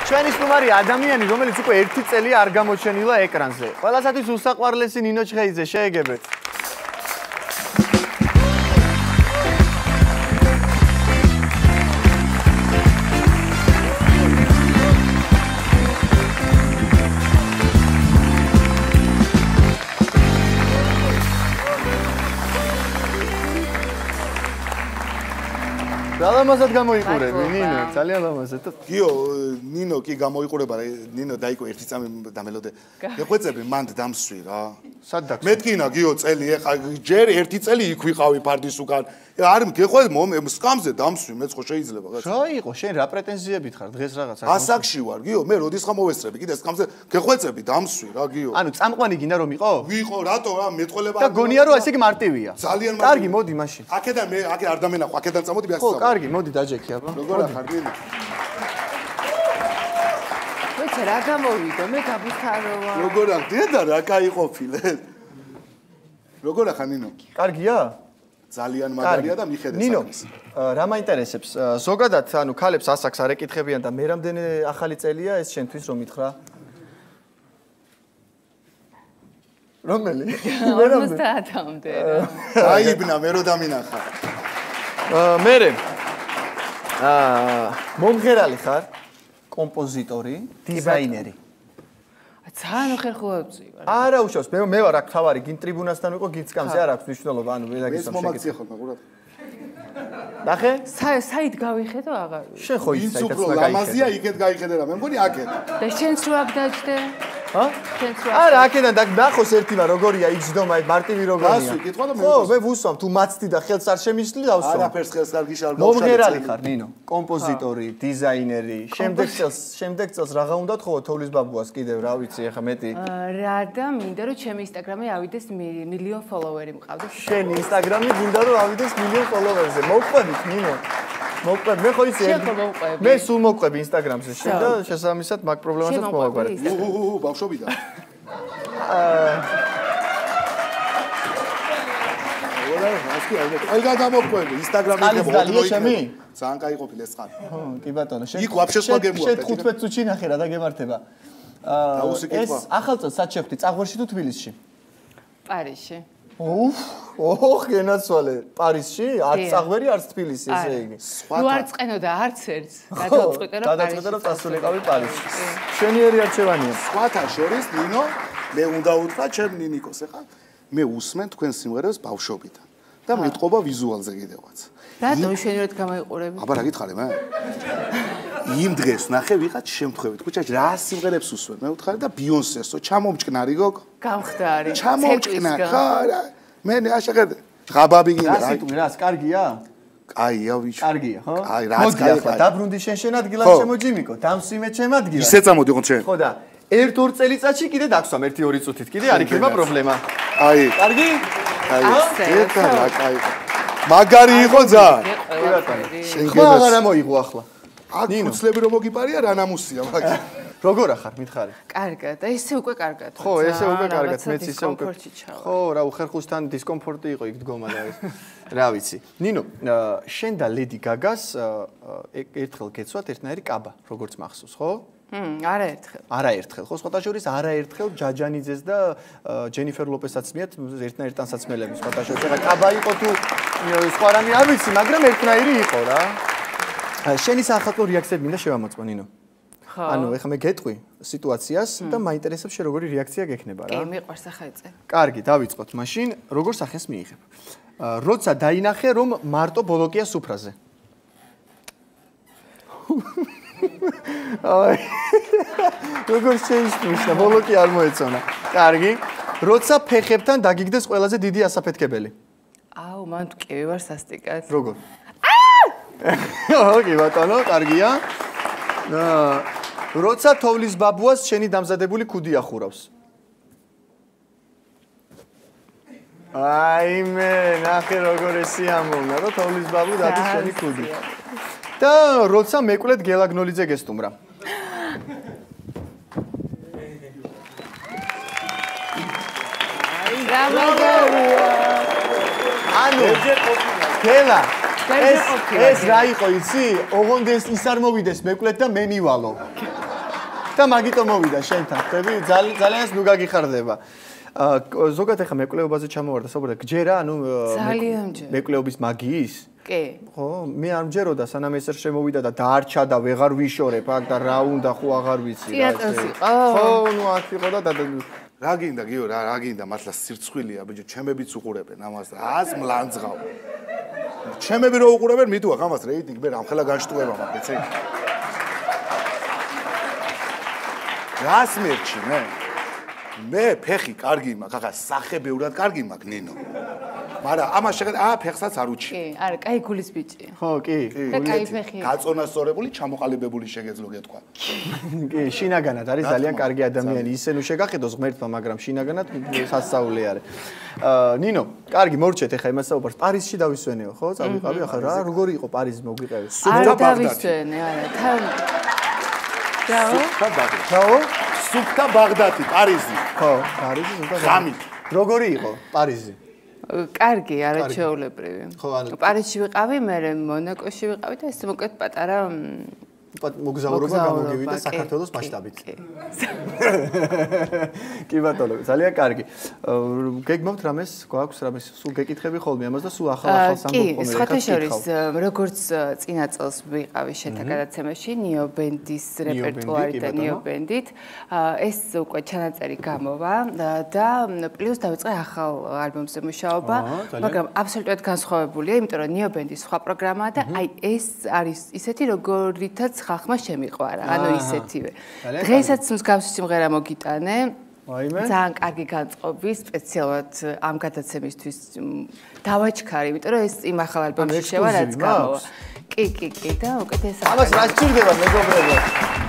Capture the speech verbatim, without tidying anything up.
ჩვენი სტუმარი ადამიანი, რომელიც უკვე ერთი წელი არ გამოჩენილა ეკრანზე. ყველასათვის უსაყვარლესი ნინო ჩხეიძე, შეეგებეთ. ლამაზად გამოიყურები, ნინო, ძალიან ლამაზად. გიო, ნინო კი გამოიყურება, ნინო დაიკო ერთი წამი დამელოდე. ეხვეწები მანდ დამსვი რა. სად დაგსვი? მეთქინა გიო წელი, ეხა ჯერ ერთი წელი იქ ვიყავი ფარდის უკან. არ გეხვეწ სკამზე დამსვი, მეც ხო შეიძლება რა. რა იყო, შენ რა პრეტენზიებით ხარ დღეს რაღაცა? ასაკში ვარ, გიო, მე როდის ხა მოვესწრები, კიდე სკამზე გეხვეწები დამსვი რა, გიო. ანუ წამყვანი გინდა რომ იყო? ვიყო, რატო რა, მეტყოლება. და გონია რომ ესე იგი მარტივია. ძალიან მარტივია. კარგი, მოდი მაშინ. აქედან მე აქ არ დამენახო, აქედან წამოდი მე ხო, კარგი, მოდი დაჯექი აბა. როგორ ახარ ნინო? მეც რა გამოვიდო, მე გაბუხარო ვარ. როგორ ახ, დედა რა кайყოფილე. როგორ ახარ ნინო? კარგია? ძალიან მაგარია და მიხედე ნინო, საქმეს. რა მაინტერესებს? ზოგადად, ანუ ქალებს ასაკს არ ეკითხებიან და მე რამდენი ახალი წელია ეს შენთვის რომ მითხრა? რომელი? ორმოცდაათამდე. დაიბნა მე რო დამინახა. მერე აა მომღერალი ხარ, კომპოზიტორი, დიზაინერი. ძალიან ხერხულებწი ვარ. არა უშავს, მე მე ვარ აქ თავარი, გინ ტრიბუნასთან ვიყო, გინ სკამზე არ აქვს მნიშვნელობა, ანუ მე დაგისამ შეგეცი. ეს მომაქცია ხოლმე ყურად. ნახე? საით გავიხედო აღარ. შენ ხო ის საითაც მაგაიხედა. ლამაზია იქეთ გაიხედე რა, მე მგონი აქეთ. და შენც რო აქ დაჯდე? ჰა? შენც რო? არა, აქედან და ნახოს ერთიმა როგორია იჯდომა, მარტივი როგორია. გასვი, კითხვა და მე ხო, მე ვუსვამ, თუ მაცდი და ხელს არ შემისვლი დავსვამ. არაფერს ხელს არ გიშალ გავშალე. მომღერალი ხარ, ნინო, კომპოზიტორი, დიზაინერი. შემდეგ წელს, შემდეგ წელს რაღა უნდათ ხო, თოვლის ბაბუას კიდევ, რა ვიცი, ახლა მეტი. რა და მინდა რომ ჩემი ინსტაგრამი ავიდეს მილიონ ფოლოვერი მყავდეს. შენ ინსტაგრამი გინდა რომ ავიდეს მილიონ ფოლოვერზე. მოვყვებით, ნინო. მოვყვები, მე ხო ისი მე სულ მოვყვები ინსტაგრამზე შენ და შესაბამისად მაგ პრობლემასაც მოვაგვარე. უუ, ბავშვობიდან. აა ვარა, ასკი არ მე. აი გადამოვყვები ინსტაგრამზე მოდლო ჩემი? ძალიან кайყოფილ ეს ხარ. ხო, კი ბატონო, შენ იქ ვაფშე სხვა გემუა. შენ ხუთმეტ წუთში ნახე რა და გემართება. აა ეს ახალწელს სად შევხვდი, წაღვერში თუ თბილისში? პარიზში. ოუф, ოხ, გენაცვალე. პარიზში? არც წაღვერი, არც თბილისი, ესე იგი. ნუ არ წყენო და არც ერთს. გადავწყვიტე რომ პარიზში. გადავწყვიტე რომ წასულიყავი პარიზში. შენიერი არჩევანია. სხვათა შორის ნინო, მე უნდა უთხრა ჩემ ნინიკოს, ეხლა მე უსმენ თქვენ სიმღერებს ბავშვობიდან და მეტყობა ვიზუალზე კიდევაც. რატომ შენიერ გამოიყურები? აბა რა გითხარი მე? იმ დღეს ნახე ვიღაც შემთხვევით ქუჩაში რა სიმღერებს უსმენ მე ვთხარი და ბიონსესო ჩამომჭკნარი გოგო გამხდარი ჩამომჭკნარი ხო რა მე აშახედე ღაბაბი გინდა რა სიტყვი რას კარგია? კაია ვიჩო კარგია ხო? აი რაც კაია დაბრუნდი შენ შენ ადგილად შემოჯიმიკო დამსვიმე ჩემ ადგილად ისე წამოდი ხო შენ ხო და ერთ ორ წელიწადში კიდე დაგსვამ ერთი ორი წუთით კიდე არ იქნება პრობლემა აი კარგი? აი ეტა რა კაი მაგარი იყო ძა ხო აღარა მოიღო ახლა აქ უცლები რომ მოგიპარია რა ნამუსია მაგ როგორ ახარ მითხარი? კარგად, ესე უკვე კარგად. ხო, ესე უკვე კარგად, მეც ისე უკვე. ხო, რა უხერხუსთან დისკომფორტი იყო იქ დგომა და ეს. რა ვიცი. ნინო, შენ და ლედი გაგას ერთხელ გეცვათ ერთნაირი კაბა, როგორც მახსოვს, ხო? მმ, არაერთხელ. არაერთხელ, ხო, სხვათა შორის არაერთხელ ჯაჯანიძეს და ჯენიფერ ლოპესსაც მიათ ერთნაირი ტანსაცმელები, სხვათა შორის. ეხლა კაბა იყო თუ სხვა რამე არ ვიცი, მაგრამ ერთნაირი იყო რა. შენი საახალწლო რეაქციები მინდა შევამოწმო, ნინო. ანუ ეხლა მე გეტყვი სიტუაციას და მაინტერესებს შე როგორი რეაქცია გექნება რა. კი, მიყვარს ახაიწე. კარგი, დავიწყოთ. მაშინ როგორ სახეს მიიღებ? როცა დაინახე რომ მარტო ბოლოკია სუფრაზე. აი. როგორ შეიძლება ბოლოკი არ მოეწონა. კარგი. როცა ფეხებთან დაგიგდეს ყველაზე დიდი ასაფეთქებელი. აუ, მან თუ კი ვარ სასტიკად. როგორ? აა! კი ბატონო, კარგია. აა როცა თოვლის ბაბუას შენი დამზადებული ქუდი ახურავს. აი მე, ნახე როგორ ესი ამოვნა, რომ თოვლის ბაბუ დადის შენი ქუდი. და როცა მეკვლედ გელაგნოლიძე გესტუმრა. აი გამაგარია. ანუ გელა ეს ეს რა იყო იცი? ოღონდ ეს ის არ მოვიდეს მეკვლედ და მე მივალო. და მაგიტო მოვიდა შენთან, ხდები? ძალიან ნუ გაგიხარდება. ზოგადად ახლა მეკვლეობაზე ჩამოვარდა, საუბრობთ, გჯერა, ანუ მეკვლეობის მაგიის? კი. ხო, მე არ მჯეროდა, სანამ ეს შემოვიდა და დაარჩა და ვეღარ ვიშორებ, აქ და რა უნდა ხო აღარ ვიცი რა. წიაწელს იყო? ხო, ნუ აქ იყო და რა გინდა, გიო, რა რა გინდა, მართლა სირცხვილია, ბიჭო, ჩემებიც უყურებენ ამას და ას მლანძღავ. ჩემები რო უყურებენ, მიდუახ ამას რეიტინგი, მე რამხელა განშტუება მაქვს, ეცე. რას მერჩი, მე? მე ფეხი კარგი მაქვს, ახლა სახე ბევრად კარგი მაქვს, ნინო. მაგრამ ამას შეხედა, აა ფეხსაც არ უჩი. კი, არა, კაი გულის ბიჭი. ხო, კი. და კაი ფეხი. გაწონასწორებული, ჩამოყალიბებული შეგეძლო გეტყვა. კი, შინაგანად არის ძალიან კარგი ადამიანი, ისე ნუ შეგახედოს ღმერთმა, მაგრამ შინაგანად სასწაული არის. ნინო, კარგი, მორჩეთ ახლა იმას საუბარს. პარიზში დავისვენეო, ხო? წავიყავი ახლა რა, როგორი იყო პარიზი მოგვიყევი? არ დავისვენე, არა, თან. დაო? დაო? სუფთა ბაღდადი, პარიზი. ხო, პარიზი სუფთა ღამით. როგორი იყო პარიზი? კარგი, არაჩვეულებრივი. პარიზში ვიყავი, მე მონაკოში ვიყავი და ეს მოკლედ პატარა მოგზაურობა გამოგივიდა საქართველოს მასშტაბით. კი ბატონო, ძალიან კარგი. გეგმავთ რამეს, გვაქვს რამეს, სულ გეკითხები ხოლმე ამას და სულ ახალ-ახალ სამბობ ხოლმე. კი, სხვათა შორის, როგორც წინა წელს ვიყავი შენთან გადაცემაში, ნიო ბენდის რეპერტუარი და ნიო ბენდით, ეს უკვე ჩანაწერი გამოვა და პლუს დავიწყე ახალ ალბომზე მუშაობა, მაგრამ აბსოლუტურად განსხვავებულია, იმიტომ რომ ნიო ბენდის სხვა პროგრამაა და აი ეს არის ისეთი, როგორითაც ხალხმა შემიყვარა, ანუ ისეთივე. დღესაც მსგავსი სიმღერა მოგიტანე. ძალიან კარგი განწყობი, სპეციალურად ამ გადაცემისთვის დავაჩქარი, იმიტომ რომ ეს იმ ახალ ალბომში შევა, რაც გამოვა. კი, კი, კი და უკეთ ეს ამას რა სჭირდება მეგობრებო?